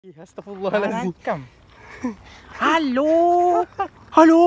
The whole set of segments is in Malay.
Astagfirullahaladzim. Halo. Halo.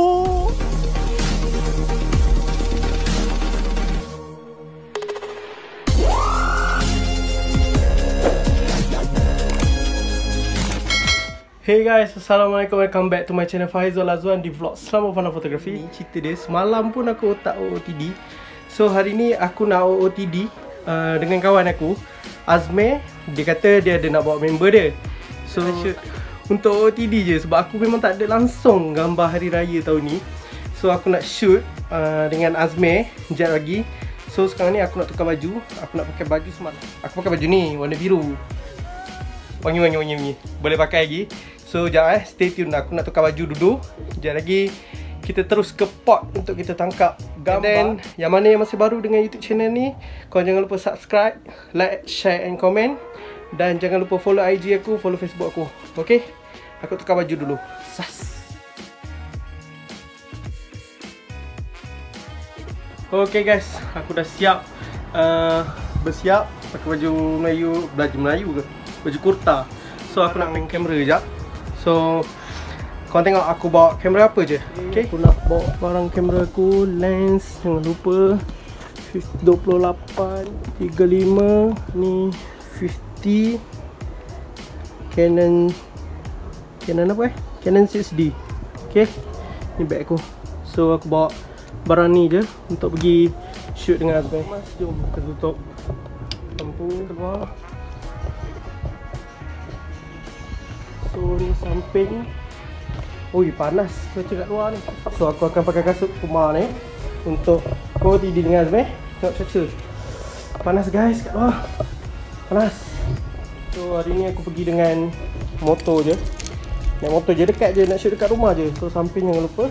Hey guys, Assalamualaikum, welcome back to my channel Faizal Azwan di vlog Selama Fana Fotografi. Ni cerita dia, semalam pun aku tak OOTD. So hari ni aku nak OOTD dengan kawan aku, Azmi. Dia kata dia ada nak bawa member dia. So untuk OOTD je, sebab aku memang tak ada langsung gambar hari raya tahun ni. So aku nak shoot dengan Azmi sekejap lagi. So sekarang ni aku nak tukar baju. Aku nak pakai baju semalam. Aku pakai baju ni, warna biru. Wangi. Boleh pakai lagi. So sekejap stay tune. Aku nak tukar baju dulu. Sekejap lagi kita terus ke pot untuk kita tangkap gambar. Dan yang mana yang masih baru dengan YouTube channel ni, korang jangan lupa subscribe, like, share and comment. Dan jangan lupa follow IG aku, follow Facebook aku. Okay? Aku tukar baju dulu. Sas. Okay guys, aku dah siap. Bersiap pakai baju Melayu. Baju Melayu ke? Baju kurta. So aku nak main kamera sekejap. So korang tengok aku bawa kamera apa je. Okay, aku nak bawa barang kamera aku. Lens, jangan lupa 28, 35. Ni 50. Canon apa Canon 6D. Okay, ni bag aku. So aku bawa barang ni je untuk pergi shoot dengan Azmi. Mas, jom kita tutup lampu keluar. So ni samping. Oi, panas cuaca kat luar ni. So aku akan pakai kasut Puma ni untuk OOTD dengan Azmi. Tengok cuaca. Panas guys kat luar. Panas. So hari ni aku pergi dengan motor je. Naik motor je, dekat je, nak shoot dekat rumah je. So samping jangan lupa.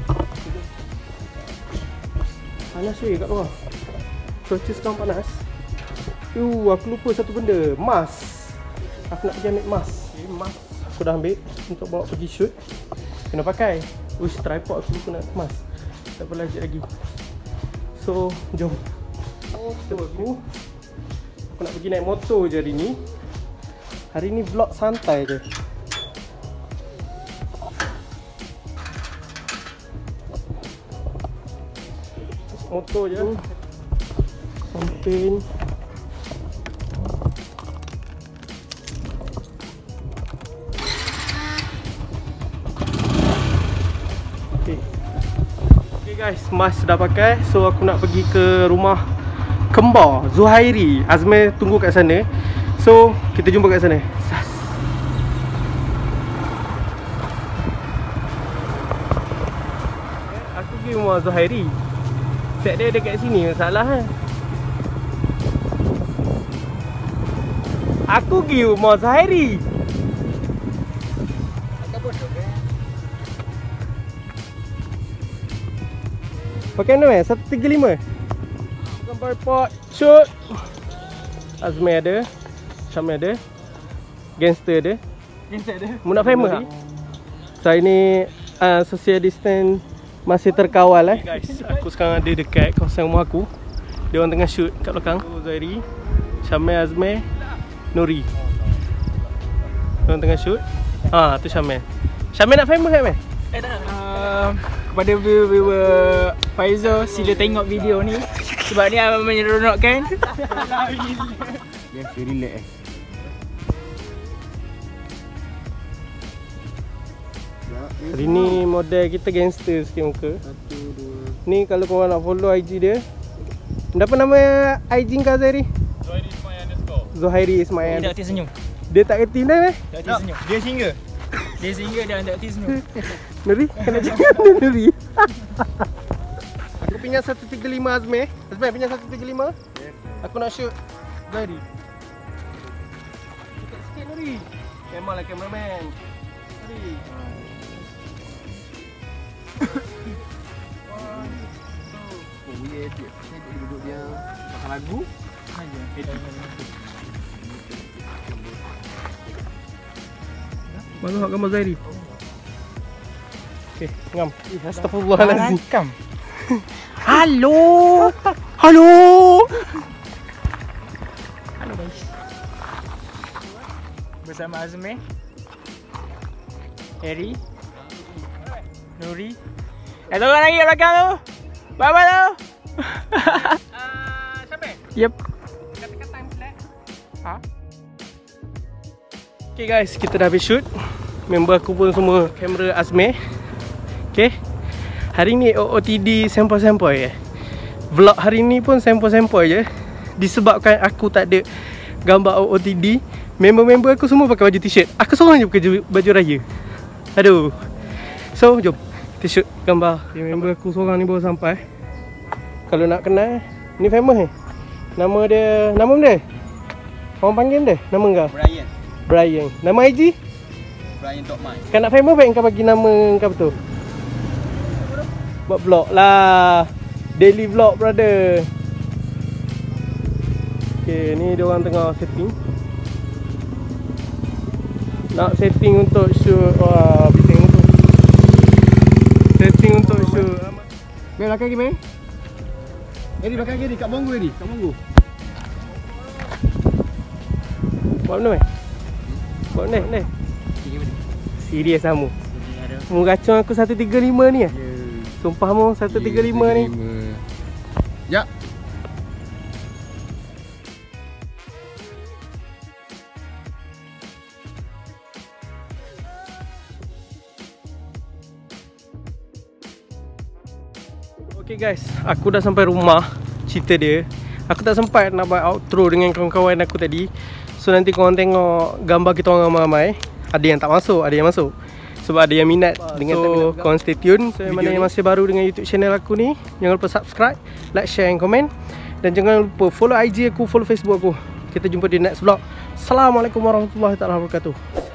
Panas weh kat luar. Cuaca sekarang panas. Aku lupa satu benda. Mask. Aku nak pergi ambil mask. Okay, mask aku dah ambil untuk bawa pergi shoot. Kena pakai. Uish, tripod aku lupa nak kemas. Tak boleh lagi lagi. So jom. Aku nak pergi naik motor je hari ni. Hari ni vlog santai je. Motor je. Samping. Okay guys, mask dah pakai. So aku nak pergi ke rumah kembar Zuhairi. Azmi tunggu kat sana. So kita jumpa kat sana. Sas. Aku pergi rumah Zuhairi. Set dia dekat sini, masalah kan. Aku pergi rumah Zuhairi. Pakai mana 135. Gambar pot. Shoot. Azmi ada. Syami ada. Gangster ada. Mu nak famous tak? So ini social distance masih terkawal Okay guys, aku sekarang ada dekat kawasan rumah aku. Dia orang tengah shoot kat belakang. Zairi, Syami, Azmi, Nuri. Dia orang tengah shoot. Tu Syami. Syami nak famous tak meh? Tak. Kepada viewer Faizal, sila tengok video ni sebab ni amat menyeronokkan. Biasa relax Hari ni model kita gangster sikit muka. 1, 2. Ni kalau korang nak follow IG dia. Apa nama IG kau Zairi? Zuhairi Ismail. Dia tak kerti senyum. Dia tak kerti dah meh? Tak kerti senyum. Dia singa dia tak kerti senyum. Nuri, kena cakap Nuri. Aku pinjam 135 Azmi. Azmi pinjam 135. Aku nak shoot Zairi. Sikit Nuri. Memanglah cameraman. Nuri. Dia duduk dia makan lagu Mana nak gambar Zairi? Okay, ngam. Astagfirullahaladzim. Halo. Halo. Halo guys. Bersama Azmi. Harry, Nuri. Ada orang lagi kat belakang tu. Bapa tu. Siapa? Yep. Katakan time flat. Ha? Okay guys, kita dah habis shoot. Member aku pun semua kamera Azmi. Okay. Hari ni OOTD sempoi-sempoi je. Vlog hari ni pun sempoi-sempoi je. Disebabkan aku tak ada gambar OOTD, member-member aku semua pakai baju t-shirt. Aku seorang je pakai baju raya. Aduh. So, jom kita shoot gambar. Okay, member aku seorang ni baru sampai. Kalau nak kenal, ni famous Nama dia, nama dia? Orang panggil dia? Nama kau? Brian. Brian. Nama IG? Brian.my. Kan nak famous baik kau bagi nama kau betul. Buat vlog lah. Daily vlog brother. Okay, ni dia orang tengah setting. Nak setting untuk shoot. Wah, bising untuk setting untuk shoot. Mei belakang lagi, Mei. Di belakang lagi, kat Monggo ni, kat Monggo. Buat benda buat benda ni. Serius kamu. Mu racun aku 135 ni Sumpah mu 135 ni. Ya. Okay guys, aku dah sampai rumah. Cerita dia, aku tak sempat nak buat outro dengan kawan-kawan aku tadi. So nanti korang tengok gambar kita orang ramai-ramai. Ada yang tak masuk, ada yang masuk. Sebab ada yang minat dengan so, korang stay tune. So yang mana yang masih baru dengan YouTube channel aku ni, jangan lupa subscribe, like, share and comment. Dan jangan lupa follow IG aku, follow Facebook aku. Kita jumpa di next vlog. Assalamualaikum warahmatullahi wabarakatuh.